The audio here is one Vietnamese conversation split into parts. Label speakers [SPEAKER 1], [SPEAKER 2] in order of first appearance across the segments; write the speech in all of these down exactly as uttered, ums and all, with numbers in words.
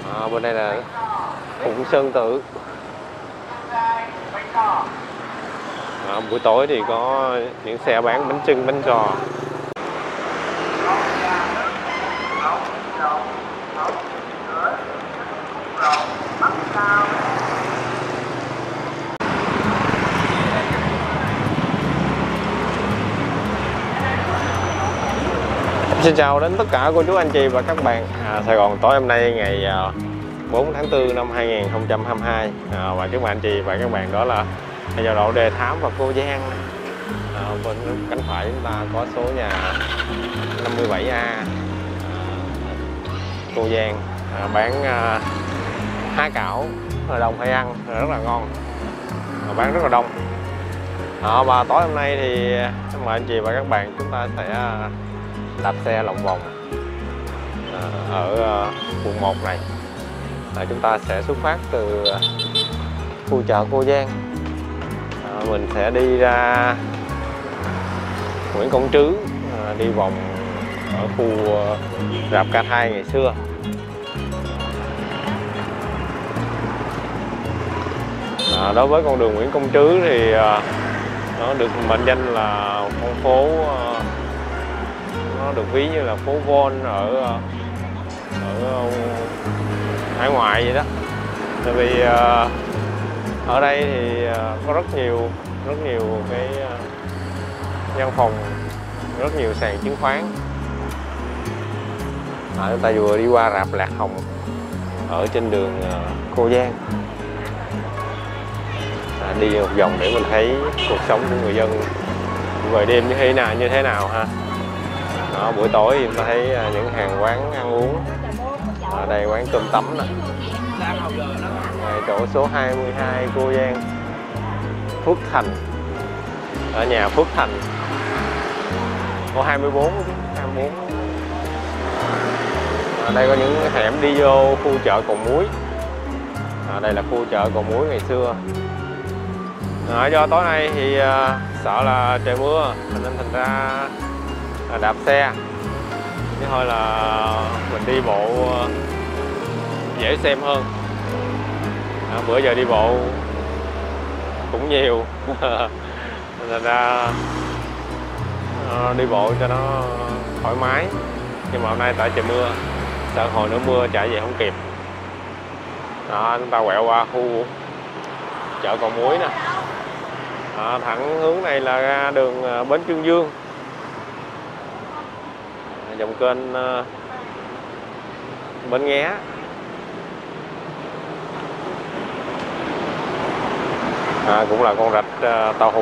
[SPEAKER 1] À, bên đây là Phụng Sơn Tự. À, buổi tối thì có những xe bán bánh chưng, bánh giò. Xin chào đến tất cả cô chú anh chị và các bạn. à, Sài Gòn tối hôm nay ngày bốn tháng tư năm hai nghìn không trăm hai mươi hai, à, và các bạn anh chị và các bạn đó là giao lộ Đề Thám và Cô Giang. à, Bên cánh phải chúng ta có số nhà năm mươi bảy A, à, Cô Giang, à, bán à, há cảo rất là đông, hay ăn rất là ngon, à, bán rất là đông. à, Và tối hôm nay thì mời anh chị và các bạn chúng ta sẽ đạp xe lòng vòng à, ở uh, quận một này. à, Chúng ta sẽ xuất phát từ khu chợ Cô Giang, à, mình sẽ đi ra Nguyễn Công Trứ, à, đi vòng ở khu uh, rạp Ca Thai ngày xưa. à, Đối với con đường Nguyễn Công Trứ thì uh, nó được mệnh danh là con phố, uh, nó được ví như là phố Von ở ở hải ngoại vậy đó. Tại vì uh, ở đây thì uh, có rất nhiều rất nhiều cái uh, văn phòng, rất nhiều sàn chứng khoán. à, Chúng ta vừa đi qua rạp Lạc Hồng ở trên đường uh, Cô Giang, à, đi một vòng để mình thấy cuộc sống của người dân về đêm như thế nào như thế nào ha. Đó, buổi tối thì ta thấy những hàng quán ăn uống. Ở đây quán cơm tấm nè, chỗ số hai mươi hai Cô Giang, Phước Thành, ở nhà Phước Thành. Có hai mươi bốn, hai mươi bốn. Ở đây có những hẻm đi vô khu chợ Cầu Muối. À, đây là khu chợ Cầu Muối ngày xưa. À, do tối nay thì uh, sợ là trời mưa nên thành ra uh, đạp xe, chứ thôi là mình đi bộ uh, dễ xem hơn. À, bữa giờ đi bộ cũng nhiều thành ra uh, đi bộ cho nó thoải mái. Nhưng mà hôm nay tại trời mưa, sợ hồi nữa mưa chạy về không kịp. Đó, chúng ta quẹo qua khu chợ Cầu Muối nè. À, thẳng hướng này là ra đường Bến Trương Dương, à, dòng kênh uh, Bến Nghé. À, cũng là con rạch uh, Tàu Hũ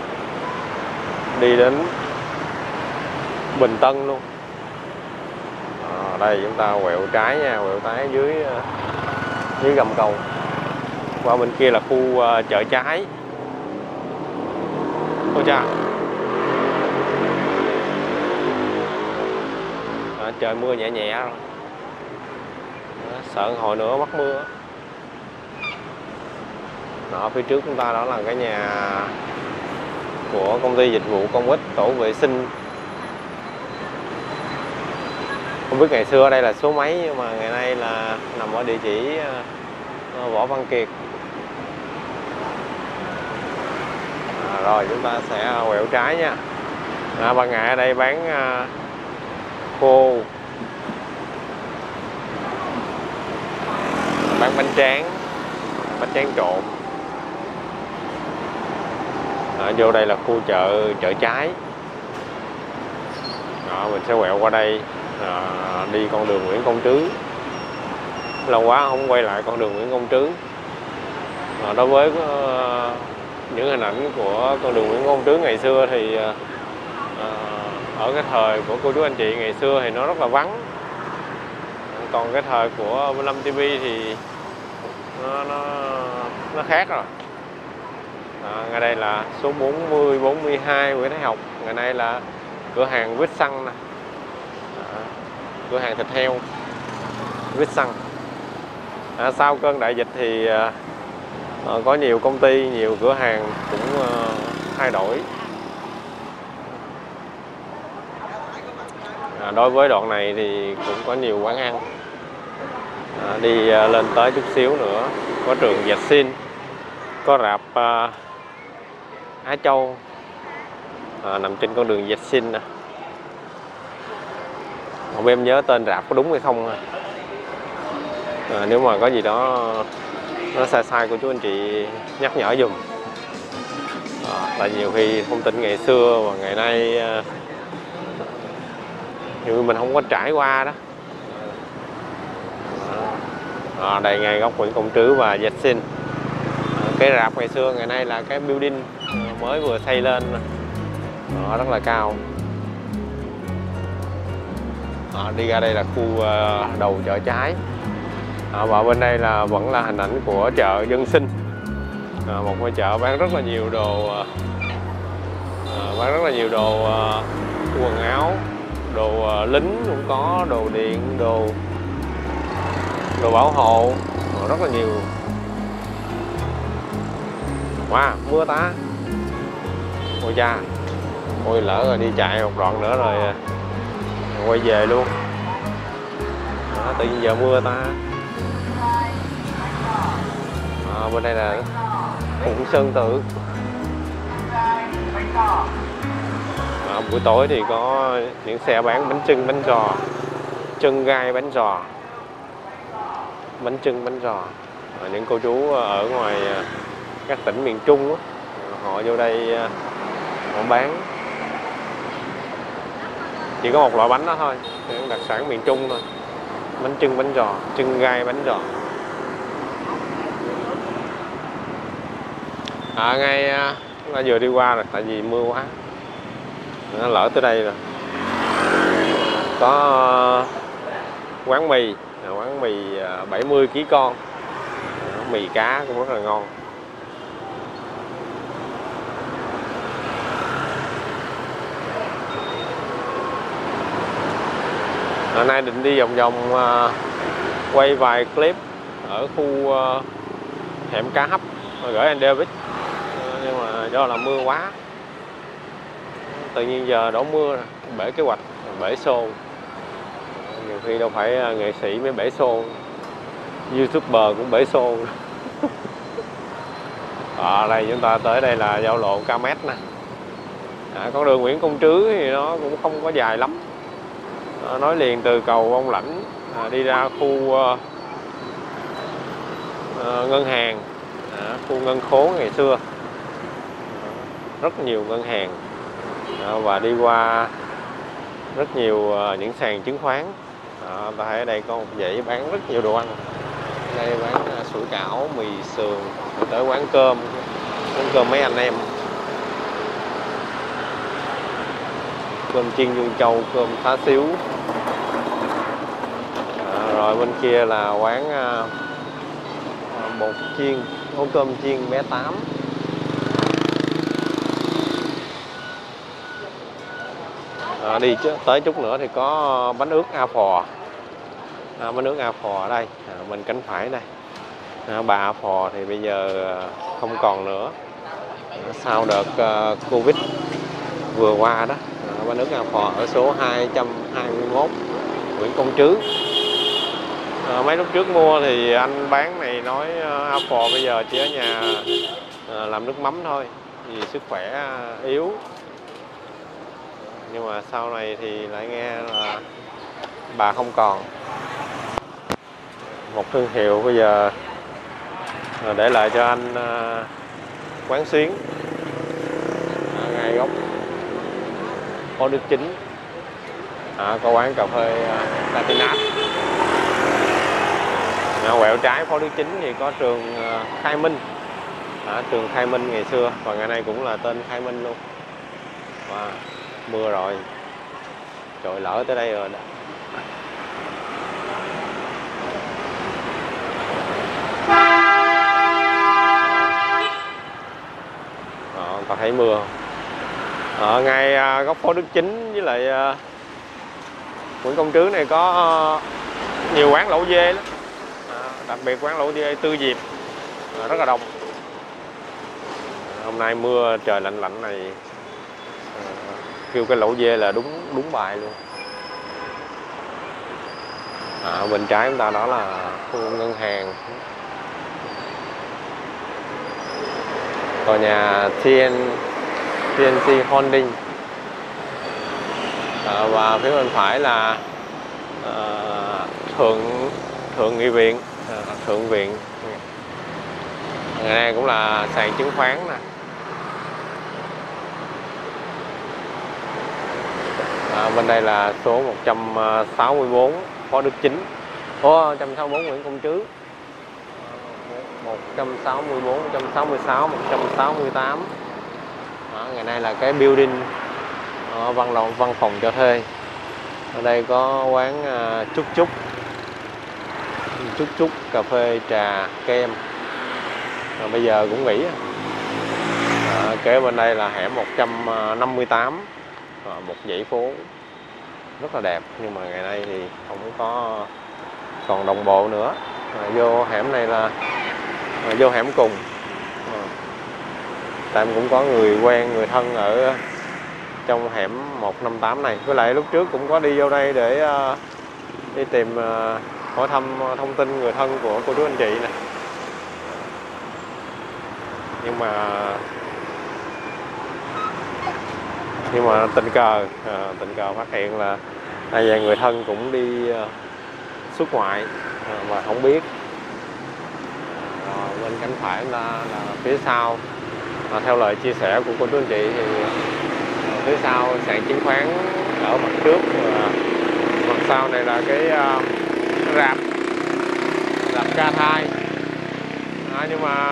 [SPEAKER 1] đi đến Bình Tân luôn. À, đây chúng ta quẹo trái nha, quẹo trái dưới uh, dưới gầm cầu. Qua bên kia là khu uh, chợ trái. Ôi cha, à, trời mưa nhẹ nhẹ rồi. Đó, sợ hồi nữa mắc mưa. Đó, phía trước chúng ta đó là cái nhà của công ty dịch vụ công ích tổ vệ sinh. Không biết ngày xưa đây là số mấy, nhưng mà ngày nay là nằm ở địa chỉ uh, Võ Văn Kiệt. À, rồi chúng ta sẽ quẹo trái nha. À, bà Ngại ở đây bán uh, khô, bán bánh tráng, bánh tráng trộn. À, vô đây là khu chợ chợ trái. Đó, mình sẽ quẹo qua đây, à, đi con đường Nguyễn Công Trứ. Lâu quá không quay lại con đường Nguyễn Công Trứ. À, đối với uh, những hình ảnh của con đường Nguyễn Công Trứ ngày xưa thì uh, ở cái thời của cô chú anh chị ngày xưa thì nó rất là vắng. Còn cái thời của mười lăm ti vi thì nó nó, nó khác rồi. À, ngay đây là số bốn mươi, bốn mươi hai Nguyễn Thái Học. Ngày nay là cửa hàng Vít Xăng nè, à, cửa hàng thịt heo Vít Xăng. À, sau cơn đại dịch thì à, có nhiều công ty, nhiều cửa hàng cũng à, thay đổi. À, đối với đoạn này thì cũng có nhiều quán ăn. À, đi à, lên tới chút xíu nữa có trường Dạch Xin, có rạp à, Á Châu à, nằm trên con đường Dạch Xin nè. Không biết em nhớ tên rạp có đúng hay không à. À, nếu mà có gì đó nó sai sai của chú anh chị nhắc nhở dùm. À, tại nhiều khi thông tin ngày xưa và ngày nay à, nhiều khi mình không có trải qua đó. À, đây ngay góc Nguyễn Công Trứ và Dạch Xin. À, cái rạp ngày xưa ngày nay là cái building mới vừa xây lên, à, rất là cao. À, đi ra đây là khu uh, đầu chợ Trái. À, và bên đây là vẫn là hình ảnh của chợ Dân Sinh, à, một ngôi chợ bán rất là nhiều đồ, à, bán rất là nhiều đồ uh, quần áo, đồ uh, lính cũng có, đồ điện, đồ đồ bảo hộ, rất là nhiều. Wow, mưa tá. Ôi cha, ôi lỡ rồi đi chạy một đoạn nữa rồi, rồi quay về luôn. Đó, tự nhiên giờ mưa ta. À, bên đây là Phụng Sơn Tự. À, buổi tối thì có những xe bán bánh chưng, bánh giò, chân gai bánh giò, bánh chưng, bánh giò. À, những cô chú ở ngoài các tỉnh miền Trung đó, họ vô đây họ bán. Chỉ có một loại bánh đó thôi, đặc sản miền Trung thôi, bánh chưng, bánh giò, chân gai bánh giò. À, ngay là vừa đi qua rồi, tại vì mưa quá, nó lỡ tới đây rồi. Có quán mì, quán mì bảy mươi ký con, mì cá cũng rất là ngon. Hôm nay định đi vòng vòng uh, quay vài clip ở khu uh, hẻm cá hấp gửi anh David, uh, nhưng mà do là mưa quá, tự nhiên giờ đổ mưa bể kế hoạch, bể xô. Nhiều khi đâu phải uh, nghệ sĩ mới bể xô, YouTuber cũng bể xô. Ở đây chúng ta tới đây là giao lộ Ca Mét nè. À, con đường Nguyễn Công Trứ thì nó cũng không có dài lắm. À, nói liền từ cầu Ông Lãnh à, đi ra khu uh, uh, ngân hàng, à, khu ngân khố ngày xưa, à, rất nhiều ngân hàng, à, và đi qua rất nhiều uh, những sàn chứng khoán. À, ta thấy ở đây có một dãy bán rất nhiều đồ ăn. Đây bán uh, sủi cảo, mì sườn, tới quán cơm, quán cơm mấy anh em, cơm chiên Dương Châu, cơm Phá Xíu. À, rồi bên kia là quán à, bột chiên, ổ cơm chiên bé Tám. À, đi chứ, tới chút nữa thì có bánh ướt A Phò. À, bánh ướt A Phò ở đây, à, bên cánh phải đây. À, bà A Phò thì bây giờ không còn nữa, à, sau đợt uh, Covid vừa qua đó. À, bánh ướt A Phò ở số hai trăm hai mươi mốt Nguyễn Công Trứ. À, mấy lúc trước mua thì anh bán này nói A Phò bây giờ chỉ ở nhà à, làm nước mắm thôi, vì sức khỏe yếu. Nhưng mà sau này thì lại nghe là bà không còn. Một thương hiệu bây giờ để lại cho anh à, quán Xuyến à, ngay góc Phó Đức Chính. À, có quán cà phê uh, Latinat. À, quẹo trái Phó Đức Chính thì có trường uh, Khai Minh, à, trường Khai Minh ngày xưa và ngày nay cũng là tên Khai Minh luôn. À, mưa rồi, trời lỡ tới đây rồi đó. À, ta thấy mưa ở ngay uh, góc Phó Đức Chính với lại uh, Nguyễn Công Trứ này có nhiều quán lẩu dê lắm, à, đặc biệt quán lẩu dê Tư Diệp à, rất là đông. Hôm nay mưa trời lạnh lạnh này, à, kêu cái lẩu dê là đúng đúng bài luôn. À, bên trái chúng ta đó là khu ngân hàng, tòa nhà tê en xê Holding. À, và phía bên phải là à, thượng thượng nghị viện, à, thượng viện. Ngày nay cũng là sàn chứng khoán nè. À, bên đây là số một trăm sáu mươi tư Phó Đức Chính, Ồ, một trăm sáu mươi tư Nguyễn Công Trứ, một trăm sáu mươi tư, một trăm sáu mươi sáu, một trăm sáu mươi tám. Đó, ngày nay là cái building ở văn phòng văn phòng cho thuê. Ở đây có quán uh, Chúc Chúc Chúc Chúc cà phê trà kem. À, bây giờ cũng nghỉ. À, kế bên đây là hẻm một trăm năm mươi tám, à, một dãy phố rất là đẹp, nhưng mà ngày nay thì không có còn đồng bộ nữa. À, vô hẻm này là à, vô hẻm cùng. À, tại cũng có người quen, người thân ở trong hẻm một năm tám này. Với lại lúc trước cũng có đi vô đây để uh, đi tìm uh, hỏi thăm thông tin người thân của cô chú anh chị nè. Nhưng mà nhưng mà tình cờ à, tình cờ phát hiện là đây là người thân cũng đi uh, xuất ngoại à, mà không biết. À, bên cánh phải là, là phía sau, à, theo lời chia sẻ của cô chú anh chị thì à, phía sau sàn chứng khoán ở mặt trước, và mặt sau này là cái uh, rạp rạp ca thai. À, nhưng mà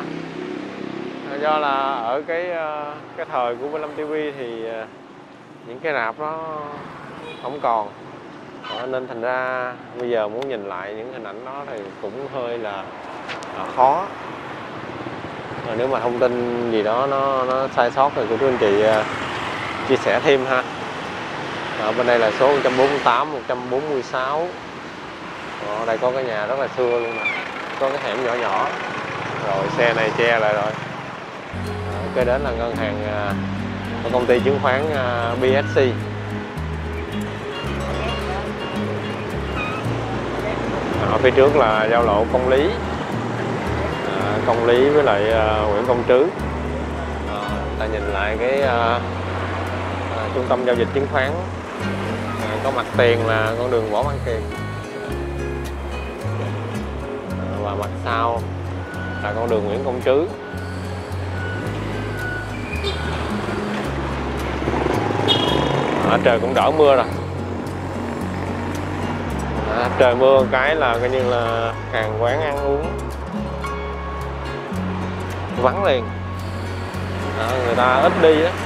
[SPEAKER 1] do là ở cái cái thời của vê lăm ti vi thì những cái rạp đó không còn, nên thành ra bây giờ muốn nhìn lại những hình ảnh đó thì cũng hơi là khó. Nếu mà thông tin gì đó nó nó sai sót thì cô chú anh chị chia sẻ thêm ha. Ở bên đây là số một trăm bốn mươi tám, một trăm bốn mươi sáu. Ở đây có cái nhà rất là xưa luôn nè, có cái hẻm nhỏ nhỏ. Rồi xe này che lại rồi. Kế đến là ngân hàng của công ty chứng khoán bê ét xê. Ở phía trước là giao lộ Công Lý, à, Công Lý với lại uh, Nguyễn Công Trứ. À, ta nhìn lại cái uh, uh, trung tâm giao dịch chứng khoán, à, có mặt tiền là con đường Võ Văn Kiệt, à, và mặt sau là con đường Nguyễn Công Trứ. À, trời cũng đỡ mưa rồi. À, trời mưa cái là coi như là hàng quán ăn uống vắng liền. À, người ta ít đi á.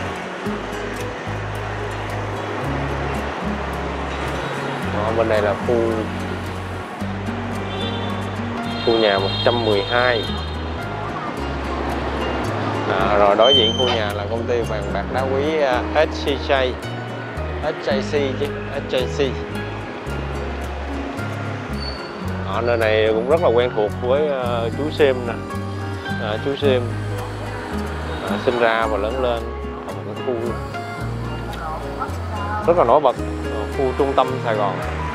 [SPEAKER 1] À, bên này là khu khu nhà một trăm mười hai. À, rồi đối diện khu nhà là công ty vàng bạc đá quý uh, ét xê gi, ét gi xê chứ, ét gi xê. Ở nơi này cũng rất là quen thuộc với uh, chú Sim nè. À, chú Sim à, sinh ra và lớn lên ở một cái khu rất là nổi bật, khu trung tâm Sài Gòn.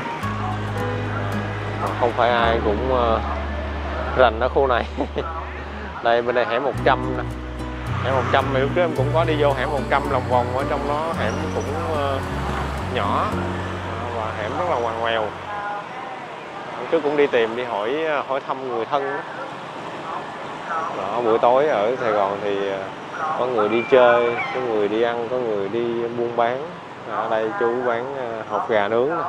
[SPEAKER 1] À, không phải ai cũng uh, rành ở khu này. Đây bên đây hẻm một trăm nè. Hẻm một trăm thì lúc trước em cũng có đi vô hẻm một trăm lòng vòng, ở trong đó hẻm cũng uh, nhỏ và hẻm rất là ngoằn ngoèo. Hôm trước cũng đi tìm, đi hỏi hỏi thăm người thân đó. Đó, buổi tối ở Sài Gòn thì có người đi chơi, có người đi ăn, có người đi buôn bán. Ở đây chú bán uh, hột gà nướng nè.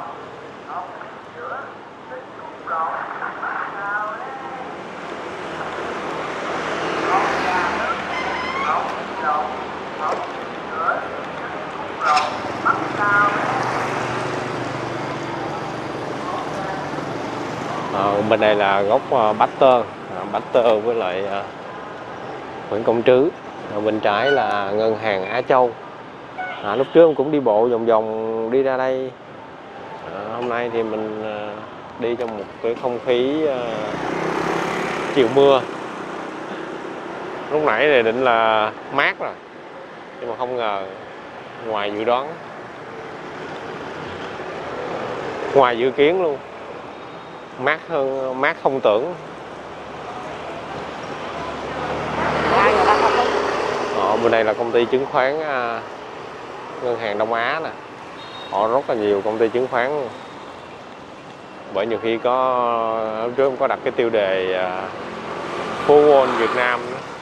[SPEAKER 1] À, bên đây là góc uh, Baxter, à, Baxter với lại uh, Nguyễn Công Trứ. À, bên trái là ngân hàng Á Châu. À, lúc trước cũng đi bộ vòng vòng đi ra đây. À, hôm nay thì mình uh, đi trong một cái không khí uh, chiều mưa. Lúc nãy thì định là mát rồi, nhưng mà không ngờ ngoài dự đoán, ngoài dự kiến luôn. mát hơn, mát không tưởng. Ờ, bên đây là công ty chứng khoán à, ngân hàng Đông Á nè, họ rất là nhiều công ty chứng khoán luôn. Bởi nhiều khi có hôm trước có đặt cái tiêu đề à, phố Wall Việt Nam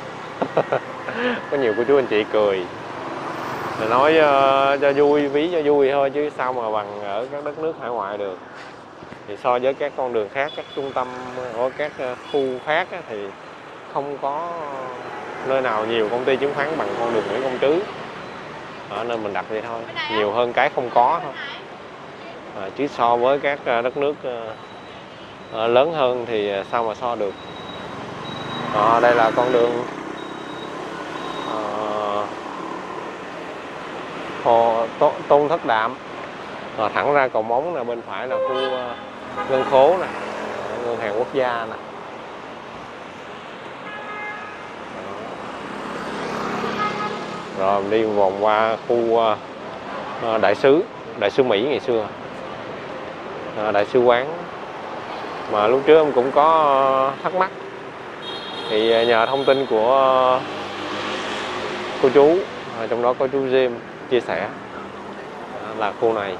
[SPEAKER 1] có nhiều cô chú anh chị cười, nói uh, cho vui, ví cho vui thôi chứ sao mà bằng ở các đất nước hải ngoại được. Thì so với các con đường khác, các trung tâm ở các khu khác á, thì không có nơi nào nhiều công ty chứng khoán bằng con đường Nguyễn Công Trứ. Ở nên mình đặt vậy thôi, nhiều hơn cái không có thôi. À, chứ so với các đất nước uh, lớn hơn thì sao mà so được. À, đây là con đường uh, Hồ Tôn Thất Đạm, à, thẳng ra cầu Móng, là bên phải là khu uh, ngân khố nè, ngân hàng quốc gia nè. Rồi mình đi vòng qua khu uh, đại sứ, đại sứ Mỹ ngày xưa, à, đại sứ quán mà lúc trước em cũng có uh, thắc mắc. Thì nhờ thông tin của uh, cô chú, à, trong đó có chú Jim chia sẻ à, là khu này.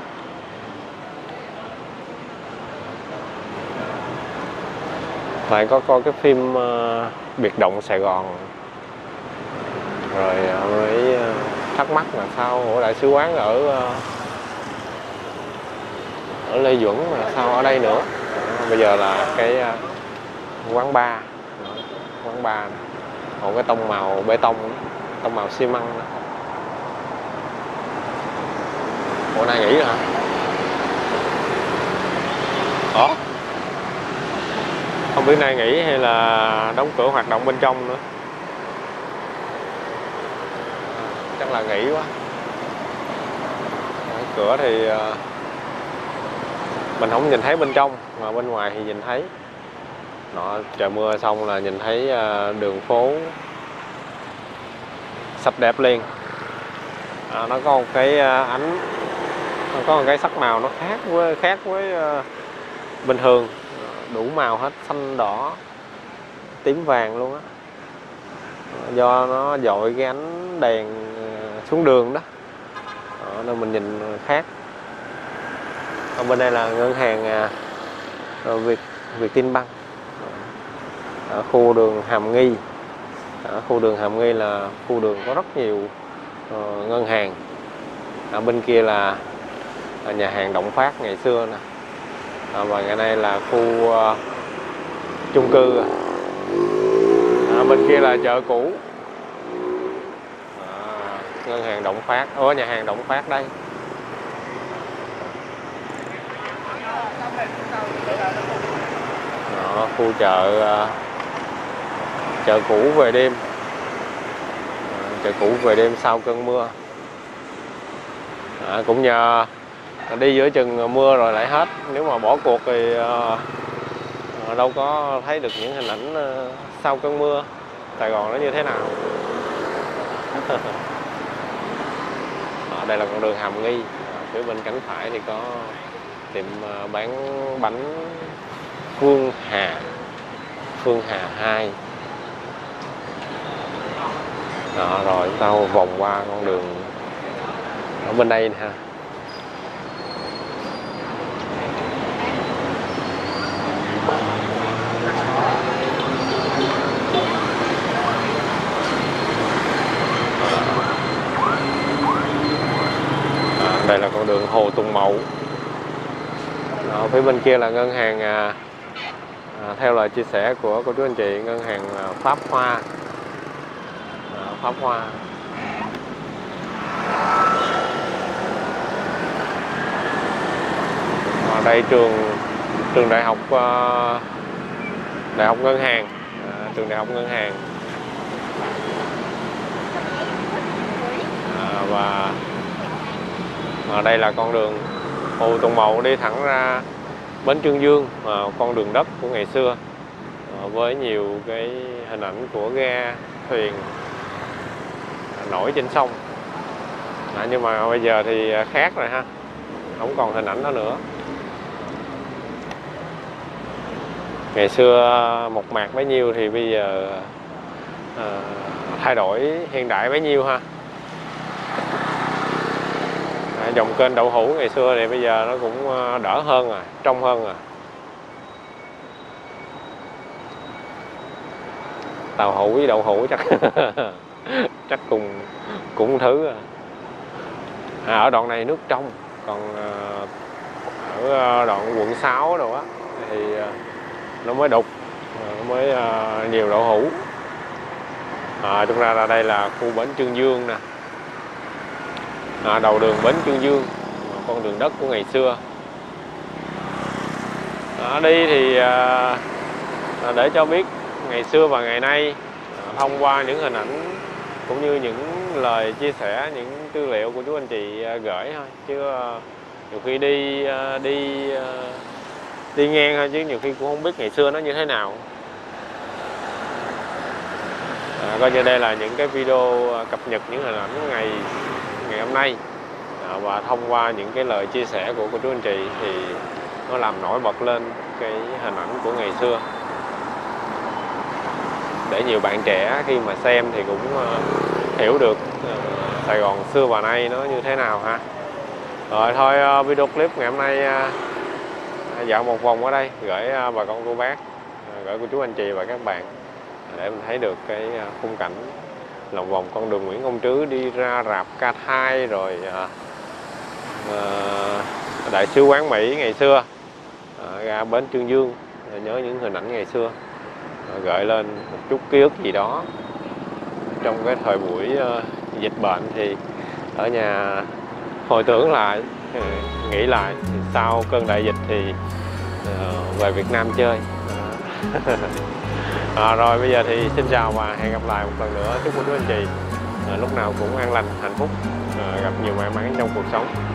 [SPEAKER 1] Lại có coi cái phim uh, Biệt động Sài Gòn, rồi uh, mới uh, thắc mắc là sao ở đại sứ quán ở uh, ở Lê Duẩn mà sao ở đây nữa. À, bây giờ là cái uh, quán bar, quán bar này. Một cái tông màu bê tông, tông màu xi măng. Ủa nay nghỉ rồi hả? Ủa? Không biết nay nghỉ hay là đóng cửa hoạt động bên trong nữa. Chắc là nghỉ quá. Ở cửa thì mình không nhìn thấy bên trong, mà bên ngoài thì nhìn thấy. Đó, trời mưa xong là nhìn thấy đường phố sạch đẹp liền. À, nó có một cái ánh, nó có một cái sắc màu nó khác với khác với uh, bình thường, đủ màu hết, xanh đỏ tím vàng luôn á, do nó dội cái ánh đèn xuống đường đó. Đó, nên mình nhìn khác. Ở bên đây là ngân hàng uh, Việt Vietinbank ở khu đường Hàm Nghi. Ở khu đường Hàm Nghi là khu đường có rất nhiều uh, ngân hàng. Ở bên kia là nhà hàng Động Phát ngày xưa nè. À, và ngày nay là khu uh, chung cư. À, bên kia là chợ cũ. À, ngân hàng Động Phát, ở nhà hàng Động Phát đây. Đó, khu chợ uh, chợ cũ về đêm, à, chợ cũ về đêm sau cơn mưa. À, cũng nhờ đi giữa chừng mưa rồi lại hết, nếu mà bỏ cuộc thì uh, đâu có thấy được những hình ảnh uh, sau cơn mưa Sài Gòn nó như thế nào. À, đây là con đường Hàm Nghi. À, phía bên cánh phải thì có tiệm uh, bán bánh Phương Hà, Phương Hà hai. Đó, rồi chúng ta vòng qua con đường ở bên đây nè ha. À, đây là con đường Hồ Tùng Mậu. Ở phía bên kia là ngân hàng à, à, theo lời chia sẻ của cô chú anh chị, ngân hàng à, Pháp Hoa. À, Pháp Hoa. Ở đây trường trường đại học uh, đại học ngân hàng, à, trường đại học ngân hàng. À, và ở đây là con đường Hồ Tùng Mậu đi thẳng ra bến Trương Dương, à, con đường đất của ngày xưa, à, với nhiều cái hình ảnh của ghe thuyền à, nổi trên sông. À, nhưng mà bây giờ thì khác rồi ha, không còn hình ảnh đó nữa. ngày xưa mộc mạc bấy nhiêu thì bây giờ à, thay đổi hiện đại bấy nhiêu ha. À, dòng kênh đậu hũ ngày xưa thì bây giờ nó cũng đỡ hơn rồi, trong hơn rồi. Tàu hũ với đậu hũ chắc chắc cùng cũng thứ à. À, ở đoạn này nước trong, còn ở đoạn quận sáu đâu á thì nó mới đục, nó mới nhiều đậu hũ. À, chúng ta ra đây là khu bến Chương Dương nè, à, đầu đường bến Chương Dương, con đường đất của ngày xưa. Ở đây thì à, để cho biết ngày xưa và ngày nay, à, thông qua những hình ảnh cũng như những lời chia sẻ, những tư liệu của chú anh chị gửi thôi, chứ nhiều khi đi đi đi ngang thôi, chứ nhiều khi cũng không biết ngày xưa nó như thế nào. À, coi như đây là những cái video cập nhật những hình ảnh ngày ngày hôm nay, à, và thông qua những cái lời chia sẻ của cô chú anh chị thì nó làm nổi bật lên cái hình ảnh của ngày xưa, để nhiều bạn trẻ khi mà xem thì cũng uh, hiểu được uh, Sài Gòn xưa và nay nó như thế nào ha. Rồi thôi, uh, video clip ngày hôm nay uh, dạo một vòng ở đây gửi uh, bà con cô bác, uh, gửi cô chú anh chị và các bạn để mình thấy được cái uh, khung cảnh lòng vòng con đường Nguyễn Công Trứ đi ra rạp Ca Thai, rồi uh, uh, Đại sứ quán Mỹ ngày xưa, uh, ra bến Chương Dương, nhớ những hình ảnh ngày xưa, gợi lên một chút ký ức gì đó trong cái thời buổi uh, dịch bệnh. Thì ở nhà hồi tưởng lại, nghĩ lại sau cơn đại dịch thì uh, về Việt Nam chơi. À, rồi bây giờ thì xin chào và hẹn gặp lại một lần nữa. Chúc cô chú anh chị uh, lúc nào cũng an lành, hạnh phúc, uh, gặp nhiều may mắn trong cuộc sống.